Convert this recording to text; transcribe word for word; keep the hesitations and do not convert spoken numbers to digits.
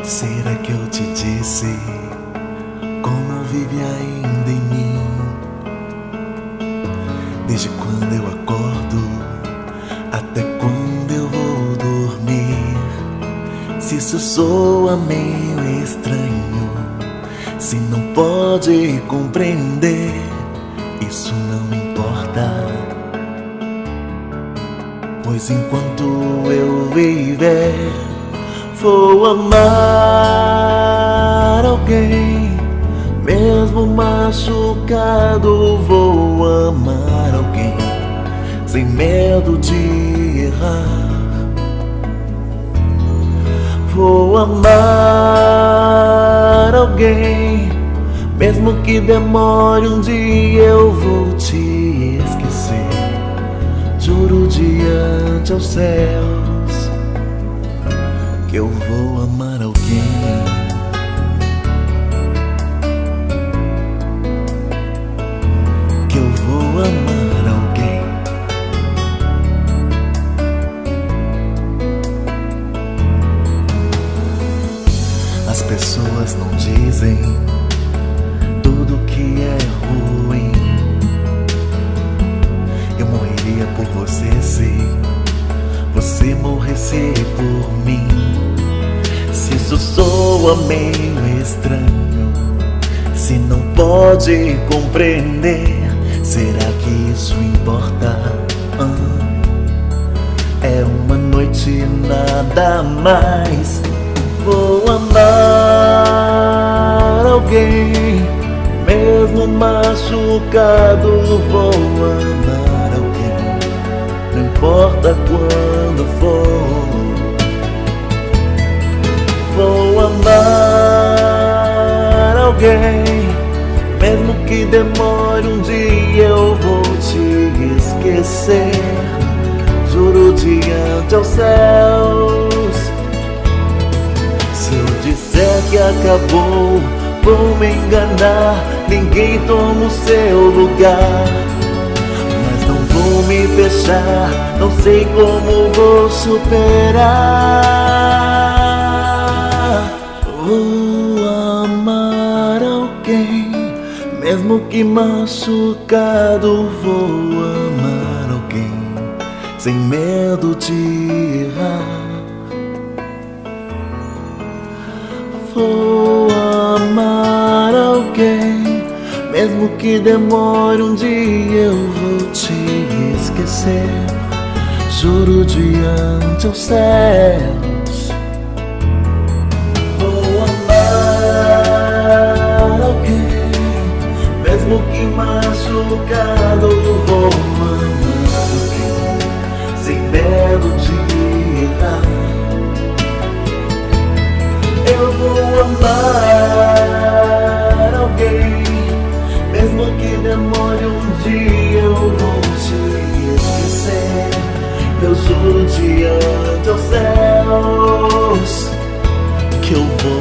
Será que eu te disse como vive ainda em mim? Desde quando eu acordo até quando eu vou dormir. Se isso soa meio estranho, se não pode compreender, isso não importa. Pois enquanto eu viver, vou amar alguém. Mesmo machucado, vou amar alguém, sem medo de errar. Vou amar alguém, mesmo que demore um dia, eu vou te esquecer. Juro diante aos céus que eu vou amar alguém. Que eu vou amar alguém. As pessoas não dizem tudo que é ruim. Eu morreria por você se você morresse por mim. Se isso soa meio estranho, se não pode compreender, será que isso importa? Ah, é uma noite e nada mais. Vou amar alguém, mesmo machucado, vou amar alguém, não importa quando for. Vou amar alguém, mesmo que demore um dia, eu vou te esquecer. Juro diante aos céus. Se eu disser que acabou, vou me enganar. Ninguém toma o seu lugar, mas não vou me fechar. Não sei como vou superar. Vou amar alguém, mesmo que machucado, vou amar alguém, sem medo de errar. Vou amar alguém, mesmo que demore um dia, eu vou te esquecer. Juro diante aos céus. Vou amar alguém, mesmo que machucado, vou amar alguém, sem medo de errar. Eu vou amar alguém, mesmo que demore um dia, eu vou te esquecer. Eu juro diante aos céus que eu vou